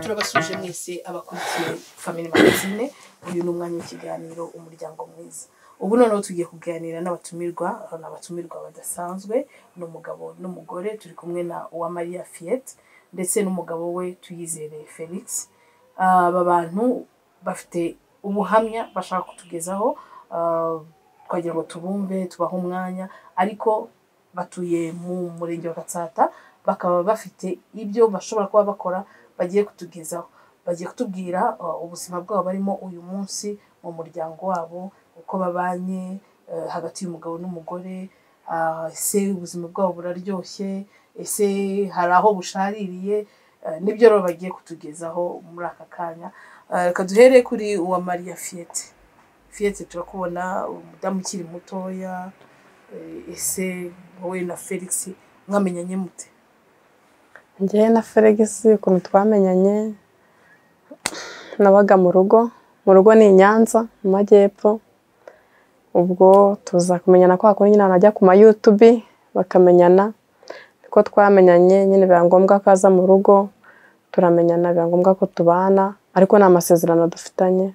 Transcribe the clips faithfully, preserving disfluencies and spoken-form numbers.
turabasuje mwese abakurikiye Family Magazine. Uyu ni umwanya w'ikiganiro umuryango mwiza. Ubu noneho tugiye kuganira n'abatumirwa, n'abatumirwa badasanzwe, n'umugabo n'umugore. Turi kumwe na Uwamariya Fiette ndetse n'umugabo we Tuyizere Felix. Aba bantu bafite ubuhamya bashaka kutugezaho, twagira ngo tubumve, tubaho umwanya, ariko batuye mu murenge wa Gatsata, bakaba bafite ibyo bashobora kuba bakora bagiye kutugezaho. Bagiye kutubwira ubuzima bwabo barimo uyu munsi mu muryango wabo, uko babanye hagati y'umugabo n'umugore, ese ubuzima bwabo buraryoshye, ese hari aho bushaririye, nibyo rero bagiye kutugezaho muri aka kanya. Reka duhere kuri Uwamariya Fiette. Fiette, turakubona umudamu ukiri mutoya, ese wowe na Felix mwamenyanye mute? Njye na Felix ukuntu twamenyanye, nabaga mu rugo, mu rugo ni i Nyanza mu majyepfo. Ubwo tuza kumenyana kwa kundi nyine najya ku ma YouTube bakamenyana, niko twamenyanye. Nyine biba ngombwa ko aza mu rugo turamenyana, biba ngombwa ko tubana, ariko nta masezerano dufitanye.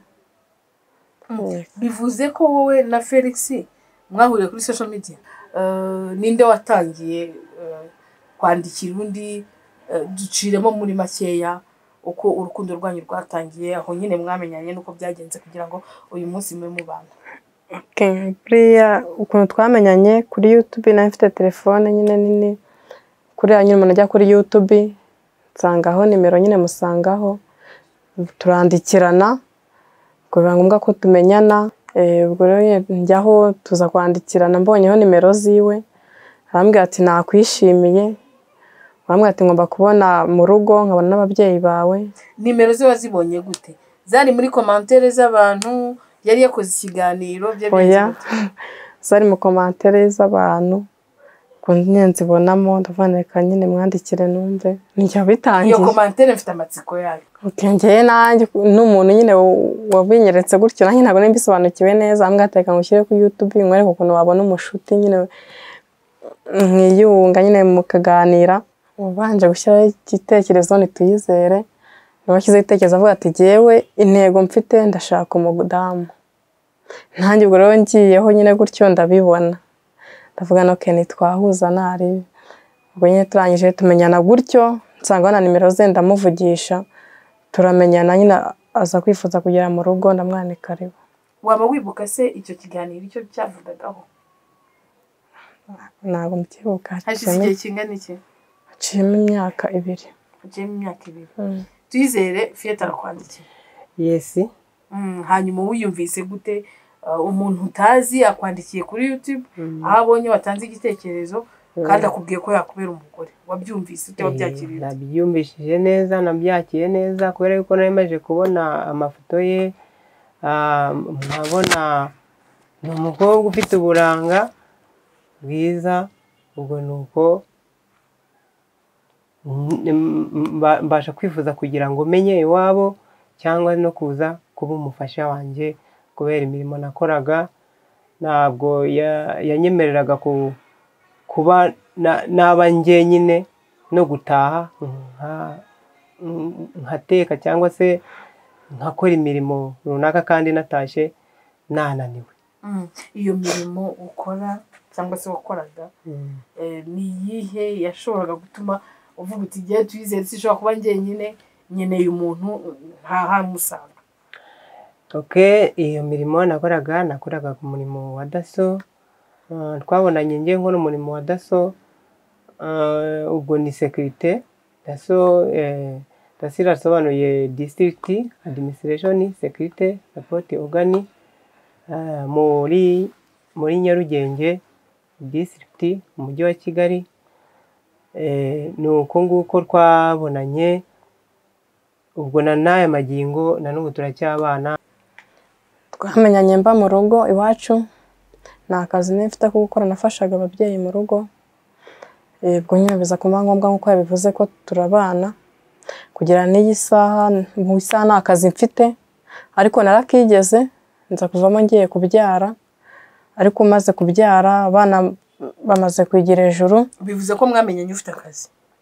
Bivuze ko wowe na Felix mwahuriye kuri social media? Ninde watangiye kwandikira undi? Duciremo muri makeya uko urukundo rwanyu rwatangiye, aho nyine mwamenyanye nuko byagenze kugira ngo uyu munsi mwe mubana. Okay, buriya ukuntu twamenyanye kuri YouTube, na mfite telefone nyine nini, kuri ya nyine umuntu ajya kuri YouTube nsangaho nimero, nyine musangaho, turandikirana, ubwo biba ngombwa ko tumenyana. Ubwo rero njyaho tuza kwandikirana, mbonyeho nimero ziwe, arambwira ati nakwishimiye, arambwira ati ngomba kubona mu rugo nkabona n'ababyeyi bawe. Nimero ze wazibonye gute? Zari muri commentaire z'abantu? Yari yakoze ikiganiro bye bye? Zari mu commentaire z'abantu, ko nyine nzibonamo, ndavaneka nyine mwandikire numve njya bitangiye. Iyo commentaire mfite amatsiko yayo. Ukengeye nanjye n'umuntu nyine wabinyeretse gutyo, nanjye ntabwo nimbisobanukiwe neza. Ambwa ateka ngushyire ku YouTube nkwereke ukuntu wabona umushuti, nyine nkiyunga nyine mukaganira. Ubanje gushyiraho igitekerezo ni Tuyizere, washyize igitekerezo avuga ati jewe intego mfite ndashaka umudamu. Nanjye ubwo rero ngiyeho nyine gutyo ndabibona, ndavuga no ke nitwahuza nari. Ubwo nyine turangije tumenyana gutyo, nsanga na nimero ze ndamuvugisha, turamenyana. Nyine aza kwifuza kugera mu rugo, ndamwanika aribo. Waba wibuka se icyo kiganiro icyo cyavugagaho? Ntabwo mbyibuka. Hashize igihe kingana iki? Haciyemo imyaka ibiri. Haciyemo imyaka ibiri. Tuyizere Fiette arakwandikiye? Yes. Hanyuma wiyumvise gute umuntu utazi akwandikiye kuri YouTube, aho abonye watanze igitekerezo kandi akubwiye ko yakubera umugore? Wabyumvise ute, wabyakiriye? Nabyumvishije neza, nabyakiye neza, kubera yuko narimaje kubona amafoto ye, nkabona ni umukobwa ufite uburanga bwiza. Ubwo nuko mbasha kwifuza kugira ngo menye iwabo, cyangwa no kuza kuba umufasha wanjye kubera imirimo nakoraga. Ntabwo yanyemereraga kuba naba njye nyine no gutaha nkateka cyangwa se nkakora imirimo runaka kandi natashe nananiwe. Iyo mirimo ukora cyangwa se wakoraga ni iyihe yashoboraga gutuma uvuga uti igihe Tuyizere sishobora kuba njyenyine, nkeneye umuntu ntahamusanga? Okay, iyo mirimo nakoraga nakoraga ku murimo wa Daso. Twabonanye ngiye nkora umurimo wa Daso, ubwo ni security. Daso Daso irasobanuye District Administration Security Support Organ, muri muri Nyarugenge District mu mujyi wa Kigali. Ni uko nguko twabonanye. Ubwo na naye magingo na n'ubu turacyabana. Twamenyanye mba mu rugo iwacu, nta kazi nifite ko gukora, nafashaga ababyeyi mu rugo. Ubwo nyine biza kuba ngombwa nk'uko yabivuze ko turabana kugira n'iyi saha. Mu isaha nta kazi mfite, ariko narakigeze nza kuvamo ngiye kubyara. Ariko maze kubyara abana bamaze kwigira ejuru. Bivuze ko mwamenyanye ufite akazi?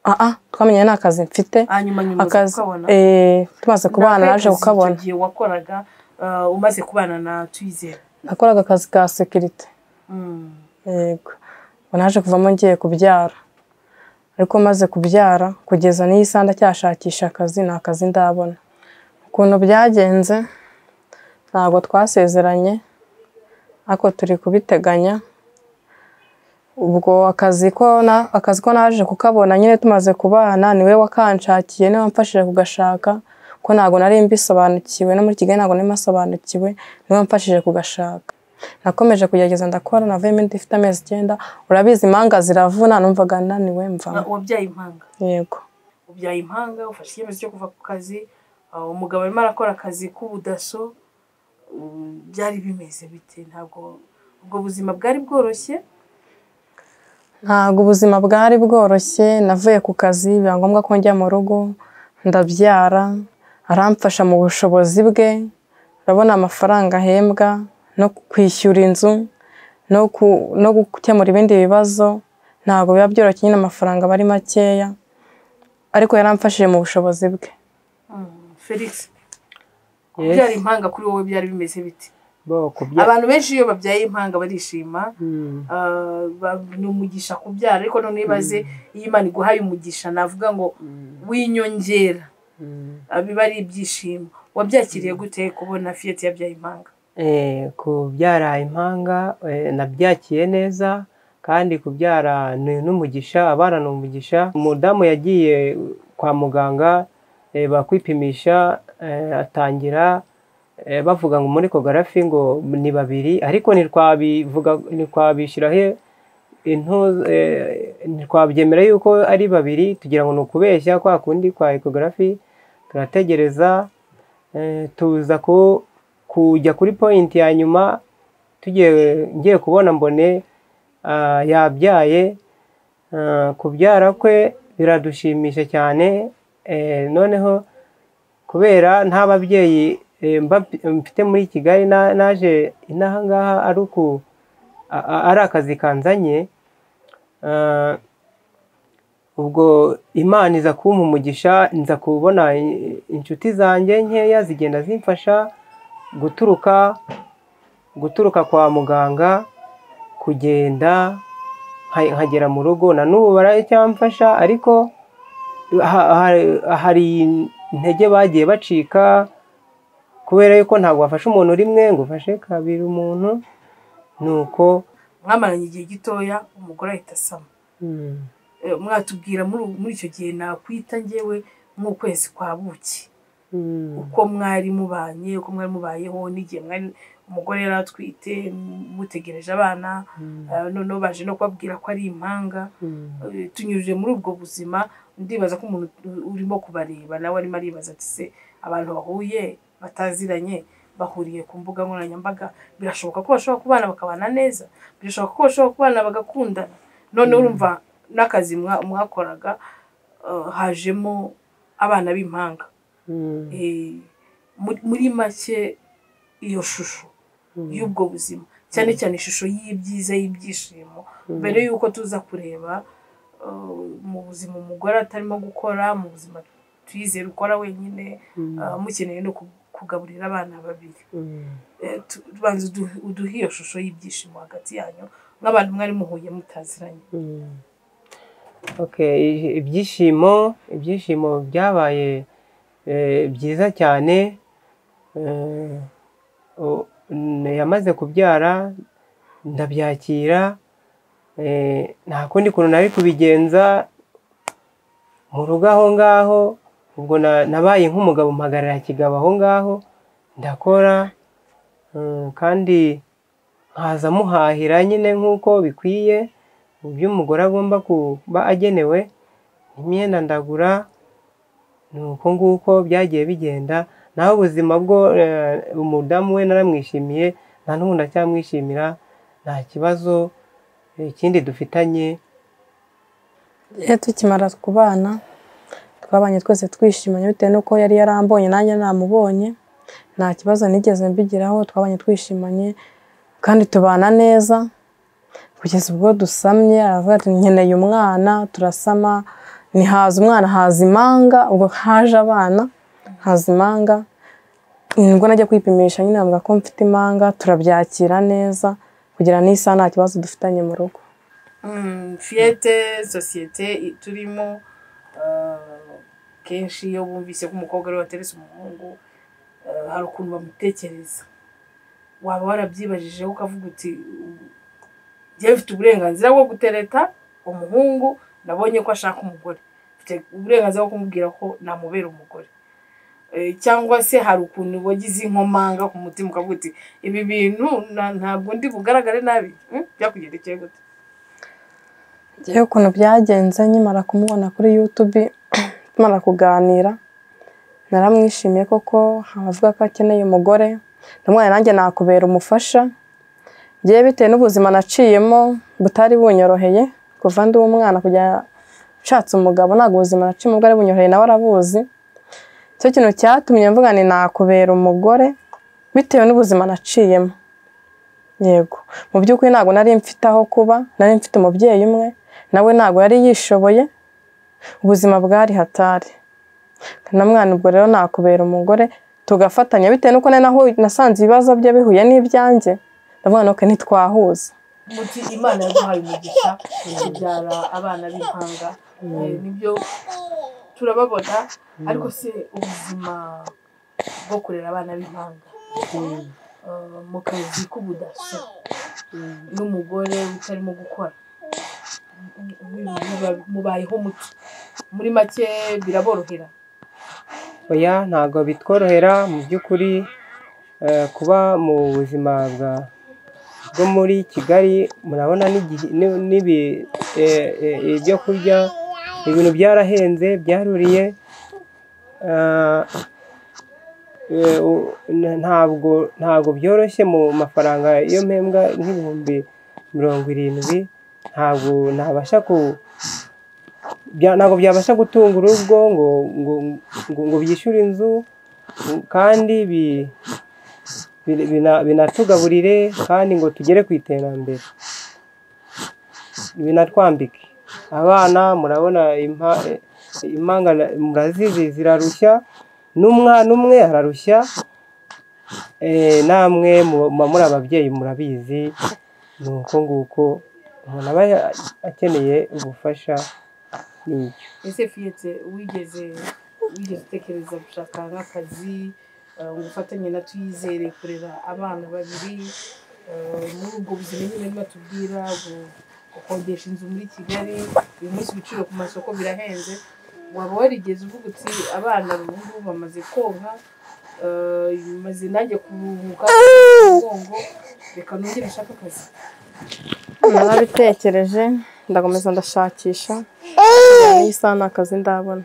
ah ah twamenye nta kazi mfite hanyuma nyuma ukabona eh tumaze kubana naje ukabona igihe wakoraga uh, umaze kubana na Tuyizere nakoraga akazi ka security mm. yego naje kuvamo ngiye kubyara ariko maze kubyara kugeza n'isanda cyashakisha akazi nta kazi ndabona ukuntu byagenze ntabwo twasezeranye ako turi kubiteganya ubwo akazi ko na akazi ko naje kukabona nyine tumaze kubana niwe wakanshakiye niwe wamfashije kugashaka ko ntago nari mbisobanukiwe no muri Kigali ntago nari masobanukiwe niwe wamfashije kugashaka nakomeje kugerageza ndakora navemo ndifite amezi icyenda urabizi impanga ziravuna numvaga naniwe mva wabyaye impanga yego ubyaye impanga ufashe icyemezo cyo kuva ku kazi umugabo arimo arakora akazi k'ubudaso byari bimeze bite ntabwo ubwo buzima bwari bworoshye ntabwo ubuzima bwari bworoshye navuye ku kazi biba ngombwa ko njya mu rugo ndabyara aramfasha mu bushobozi bwe urabona amafaranga ahembwa no kwishyura inzu no no gukemura ibindi bibazo ntabwo biba byoroshye nyine amafaranga bari makeya ariko yaramfashije mu bushobozi bwe Felix byari impanga kuri wowe byari bimeze biti abantu benshi iyo babyaye impanga barishima ni umugisha kubyara ariko none ibaze iyo Imana iguhaye umugisha navuga ngo winyongera biba ari ibyishimo wabyakiriye gute kubona Fiyete yabyaye impanga kubyara impanga nabyakiye neza kandi kubyara ni n'umugisha abana ni umugisha umudamu yagiye kwa muganga bakwipimisha atangira bavuga ngo muri ecography ngo ni babiri ariko ntitwabivuga ntitwabishyiraho ntitwabyemera yuko ari babiri tugira ngo ni ukubeshya kwa kundi kwa ecography turategereza tuza kujya kuri point ya nyuma tugiye ngiye kubona mbone yabyaye kubyara kwe biradushimisha cyane noneho kubera nta babyeyi mfite muri Kigali naje inaha ngaha ari uku ari akazi kanzanye ubwo Imana iza kumpa umugisha nza kubona inshuti zanjye nkeya zigenda zimfasha guturuka guturuka kwa muganga kugenda nkagera mu rugo na n'ubu baracyamfasha ariko hari intege bagiye bacika kubera yuko ntabwo wafashe umuntu rimwe ngo ufashe kabiri umuntu nuko mwamaranye igihe gitoya umugore ahita asama mwatubwira muri icyo gihe nakwita ngewe nk'ukwezi kwa buki uko mwari mubanye uko mwari mubayeho n'igihe mwari umugore yari atwite mutegereje abana noneho baje no kubabwira ko ari impanga tunyujije muri ubwo buzima ndibaza ko umuntu urimo kubareba nawe arimo aribaza ati se abantu bahuye bataziranye bahuriye ku mbuga nkoranyambaga birashoboka ko bashobora kubana bakabana neza birashoboka ko bashobora kubana bagakundana none urumva n'akazi mwakoraga hajemo abana b'impanga muri make iyo shusho y'ubwo buzima cyane cyane ishusho y'ibyiza y'ibyishimo mbere y'uko tuza kureba mu buzima umugore atarimo gukora mu buzima Tuyizere ukora wenyine mukeneye no kugaburira abana babiri tubanza uduhe iyo shusho y'ibyishimo hagati yanyu nk'abantu mwari muhuye mutaziranye ibyishimo ibyishimo byabaye byiza cyane yamaze kubyara ndabyakira nta kundi kuntu nari kubigenza mu rugo aho ngaho ubwo nabaye nk'umugabo mpagarara kigabo aho ngaho ndakora kandi nkaza muhahira nyine nk'uko bikwiye mu byo umugore agomba kuba agenewe imyenda ndagura ni uko nguko byagiye bigenda naho ubuzima bwo umudamu we naramwishimiye nta n'ubu ndacyamwishimira nta kibazo ikindi dufitanye iyo tukimara kubana twabanye twese twishimanye bitewe n'uko yari yarambonye nanjye namubonye nta kibazo nigeze mbigiraho twabanye twishimanye kandi tubana neza kugeza ubwo dusamye aravuga ati nkeneye umwana turasama ni haza umwana haza impanga, ubwo haje abana haza impanga, nibwo najya kwipimisha nyine bavuga ko mfite impanga, turabyakira neza kugira n'isaha nta kibazo dufitanye mu rugo. Fiyete sosiyete turimo kenshi iyo bumvise ko umukobwa ariwe wateretse umuhungu hari ukuntu bamutekereza. Waba warabyibajijeho ukavuga uti njyewe mfite uburenganzira bwo gutereta umuhungu, nabonye ko ashaka umugore, mfite uburenganzira bwo kumubwira ko namubera umugore, cyangwa se hari ukuntu wagize inkomanga ku mutima ukavuga uti ibi bintu ntabwo ndi bugaragare nabi? Byakugendekeye gute? Njyewe ukuntu byagenze nkimara kumubona kuri YouTube, tumara kuganira naramwishimiye koko, avuga ko akeneye umugore, ndamubwira nanjye nakubera umufasha. Njyewe bitewe n'ubuzima naciyemo butari bunyoroheye kuva ndi umwana kujya nshatse umugabo, ntabwo ubuzima naciyemo bwari bunyoroheye, nawe arabuzi. Cyo kintu cyatumye mvuga ni nakubera umugore bitewe n'ubuzima naciyemo. Yego, mu by'ukuri ntabwo nari mfite aho kuba, nari mfite umubyeyi umwe, nawe ntabwo yari yishoboye, ubuzima bwari hatari. Namwana ubwo rero nakubera umugore tugafatanya bitewe nuko naho nasanze ibibazo bye bihuye n'ibyanjye, ndavuga nuko ntitwahuza. Muti Imana yaguhaye umugisha kubyara abana b'impanga, nibyo turababona, ariko se ubuzima bwo kurera abana b'impanga mu kazi k'ubudaso n'umugore utarimo gukora mubayeho muti? Muri make biraborohera? Oya, ntabwo bitworohera mu by'ukuri. Kuba mu buzima bwo muri Kigali murabona ibyo kurya ibintu byarahenze, byaruriye, ntabwo ntabwo byoroshye. Mu mafaranga iyo mpembwa nk'ibihumbi mirongo irindwi ntabwo nabasha ku ntabwo byabasha gutunga urugo ngo ngo byishyure inzu kandi binatugaburire kandi ngo tugere ku iterambere, binatwambike abana. Murabona impanga murazizi zirarushya, n'umwana umwe ararushya, namwe muri ababyeyi murabizi. Ni uko nguko umuntu aba akeneye ubufasha. Ese Fiyete wigeze wigeze utekereza gushaka nk'akazi ngo ufatanye na Tuyizere kurera abana babiri? Muri ubwo buzima nyine batubwira gukodesha inzu muri Kigali uyu munsi ibiciro ku masoko birahenze, waba warigeze uvuga uti abana ubu bamaze konka, maze nanjye kuruhuka umugongo, reka nongere nshaka akazi? Narabitekereje ndakomeza ndashakisha, n'isaha nta kazi ndabona.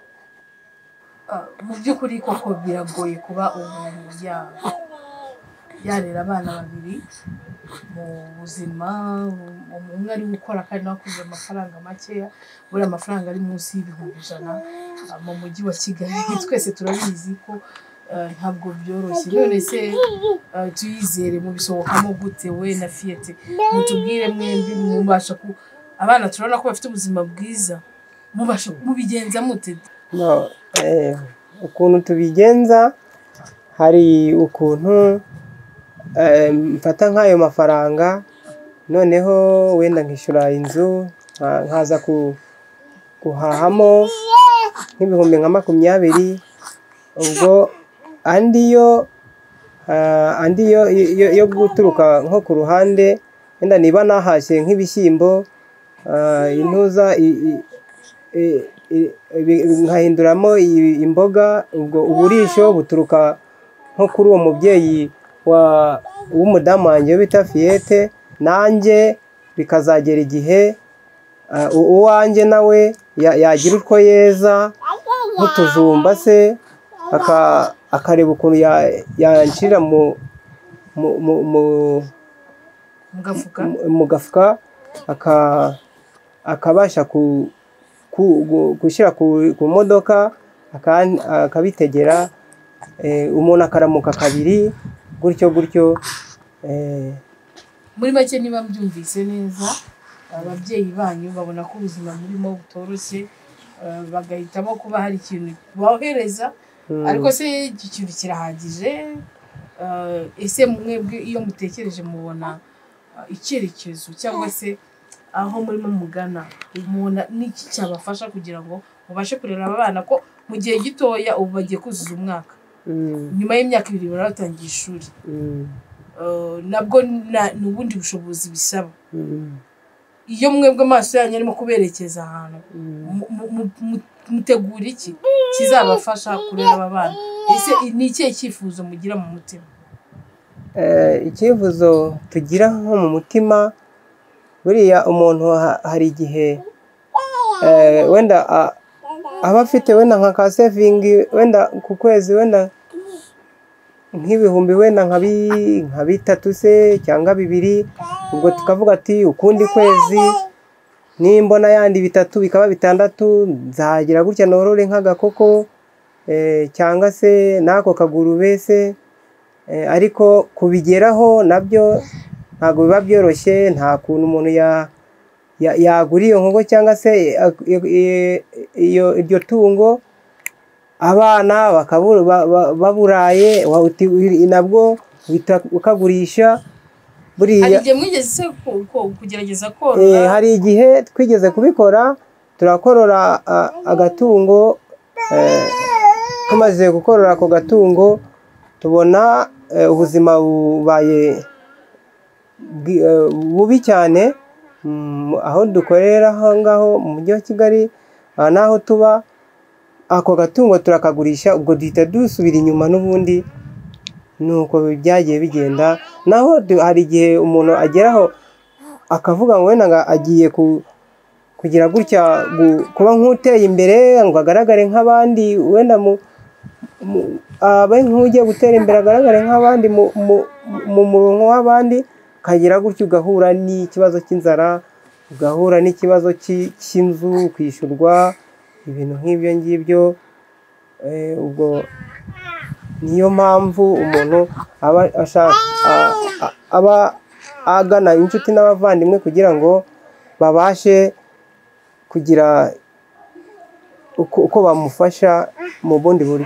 Mu by'ukuri koko biragoye kuba umuntu yarera abana babiri mu buzima, umwe ari gukora kandi nawe akoze amafaranga makeya, buriya amafaranga ari munsi y'ibihumbi ijana mu mujyi wa Kigali, twese turabizi ko ntabwo byoroshye. None se Tuyizere mubisohokamo gute we na Fiyete? Mutubwire mwembi, mubasha ku abana turabona ko bafite ubuzima bwiza, mubasha mubigenza mute? No, eh, ukuntu tubigenza, hari ukuntu mfata nk'ayo mafaranga noneho wenda nkishyura inzu, nkaza guhahamo nk'ibihumbi nka makumyabiri, ubwo andi yo andi yo yo guturuka nko ku ruhande, wenda niba nahashye nk'ibishyimbo, intuza nkahinduramo imboga, ubwo uburisho buturuka nko kuri uwo mubyeyi w'umudamu wanjye bita Fiyete, nanjye bikazagera igihe uwanjye nawe yagira utwo yeza nk'utujumba se, akareba ukuntu yanshyira mu gafuka, akabasha gushyira ku modoka akabitegera, umuntu akaramuka kabiri gutyo gutyo. Muri make niba mbyumvise neza, ababyeyi banyu babona ko ubuzima burimo butoroshye, uh, bagahitamo kuba hari ikintu bohereza ariko se iki kintu kirahagije. Uh, ese mwebwe iyo mutekereje mubona uh, icyerekezo cyangwa se aho murimo mugana mubona niki cyabafasha kugira ngo mubashe kurera abana ko mu gihe gitoya ubu bagiye kuzuza umwaka nyuma y'imyaka ibiri baratangiye ishuri uh, nabwo n'ubundi bushobozi bisaba iyo mwebwe amaso yanyu arimo kuberekeza ahantu mutegura iki kizabafasha kurera aba bana ese ni ikihe cyifuzo mugira mu mutima? Icyifuzo tugira nko mu mutima buriya umuntu hari igihe wenda aba afite wenda nka ka sevingi wenda ku kwezi wenda nk'ibihumbi wenda nka bitatu se cyangwa bibiri, ubwo tukavuga ati ukundi kwezi nimbona yandi bitatu bikaba bitandatu nzagira gutya norore nk'agakoko cyangwa se n'ako kagurube se, ariko kubigeraho nabyo ntabwo biba byoroshye. Nta kuntu umuntu yagura iyo nkoko cyangwa se iryo tungo abana baburaye nabwo ukagurisha. Hari igihe mwigeze kugerageza korora? Hari igihe twigeze kubikora, turakorora agatungo. Tumaze gukorora ako gatungo tubona ubuzima bubaye bubi cyane aho dukorera aho ngaho mu mujyi wa Kigali naho tuba. Ako gatungo turakagurisha, ubwo duhita dusubira inyuma n'ubundi nuko byagiye bigenda. Naho hari igihe umuntu ageraho akavuga ngo wenda agiye kugira gutya kuba nk'uteye imbere ngo agaragare nk'abandi, wenda abe nk'ugiye gutera imbere agaragare nk'abandi mu murongo w'abandi, kagira gutyo ugahura n'ikibazo cy'inzara, ugahura n'ikibazo cy'inzu kwishyurwa, ibintu nk'ibyo ngibyo. Ubwo niyo mpamvu umuntu aba agana inshuti n'abavandimwe kugira ngo babashe kugira uko bamufasha mu bundi buryo.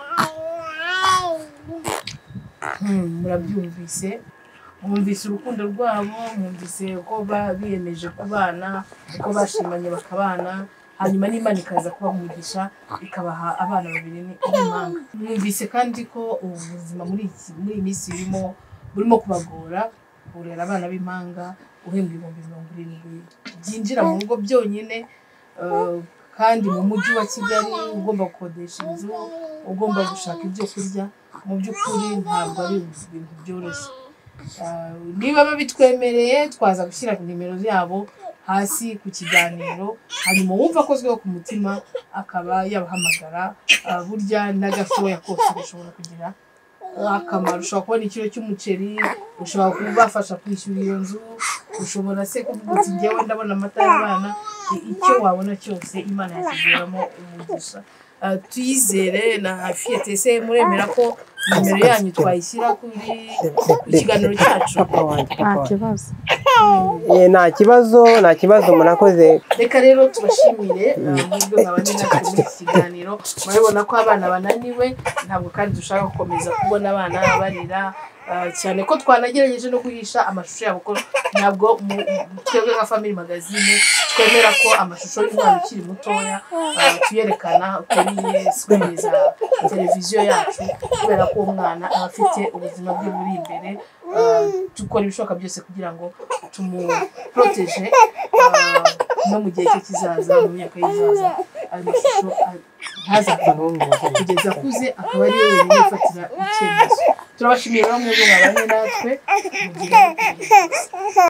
Murabyumvise, mwumvise urukundo rwabo, mwumvise uko biyemeje kubana, uko bashimanye bakabana, hanyuma n'Imana ikaza kubaha umugisha ikabaha abana babiri n'impanga. Mwumvise kandi ko ubuzima muri iyi minsi burimo kubagora, urera abana b'impanga uhembwa ibihumbi mirongo irindwi byinjira mu rugo byonyine, kandi mu mujyi wa Kigali ugomba gukodesha inzu, ugomba gushaka ibyo kurya. Mu by'ukuri ntabwo ari ibintu byoroshye. Niba babitwemereye twaza gushyira nimero yabo hasi ku kiganiro, hanyuma wumva akozweho ku mutima akaba yabahamagara. Burya n'agatoya kose gashobora kugira akamaro. Ushobora kubona ikiro cy'umuceri, ushobora kubafasha kwishyura iyo nzu, ushobora se kuvuga uti njyewe ndabona amata y'abana. Icyo wabona cyose Imana yakigiramo umugisha. Tuyizere na Fiyete, se muremera ko nimero yanyu twayishyira kuri ikiganiro cyacu? Nta kibazo. Nta kibazo, nta kibazo murakoze. Reka rero tubashimire mwebwe mwabanye natwe muri iki kiganiro. Murabona ko abana bananiwe, ntabwo kandi dushaka gukomeza kubona abana barira cyane ko twanagerageje no guhisha amashusho yabo, ko ntabwo twebwe nka Family Magazine twemera ko amashusho y'umwana ukiri mutoya tuyerekana kuri screen za televiziyo yacu, kubera ko umwana aba afite ubuzima bwe buri imbere. Dukora ibishoboka byose kugira ngo tumuproteje no mu gihe cye kizaza, mu myaka y'izaza ayo mashusho ntazavamo kugeza akuze akaba ari we wenyine ufatira icyemezo. Turabashimiye bamwe mwabanye natwe.